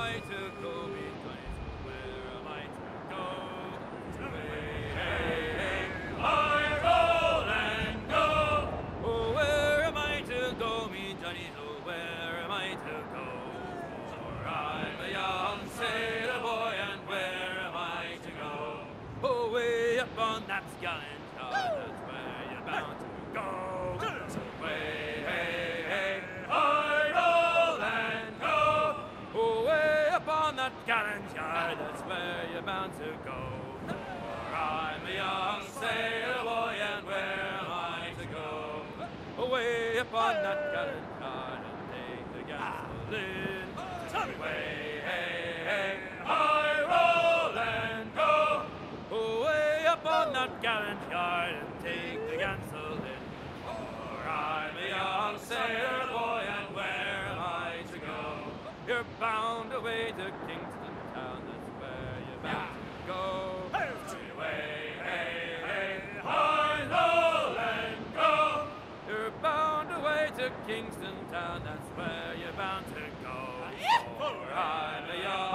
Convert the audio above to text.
I to go between? Where am I to go? Hey, hey, hey, I roll and go. Oh, where am I to go, me Johnnies? Oh, where am I to go? For I'm a young sailor boy, and where am I to go? Oh, way up on that gallant yard, that's where you're bound to go. So way, hey, hey, I roll and go. Oh, way up on that gallant yard, that's where you're bound to go. For I'm a young sailor boy, and where am I to go? Away upon that gallant yard, and take the gasoline. Way, hey, hey, I roll and go. Away upon that gallant yard, and take the gasoline. For I'm a young sailor boy, and where am I to go? You're bound away to Kingston town, that's where you're bound to go. Way, hey, hey, I roll and go. You're bound away to Kingston town, that's where you're bound to go. For I'm a young